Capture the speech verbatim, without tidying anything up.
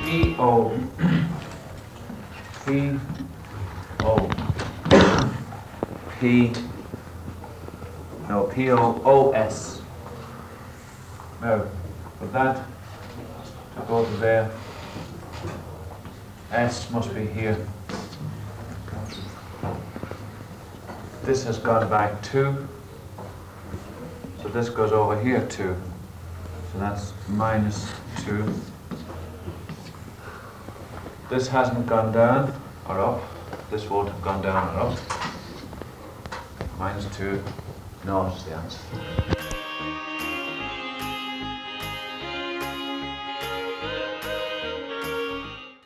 P O P O P no P O O S. Now, with that to go to there, S must be here. This has gone back two, so this goes over here two. So that's minus two. This hasn't gone down or up. This won't have gone down or up. Minus two. No is the answer.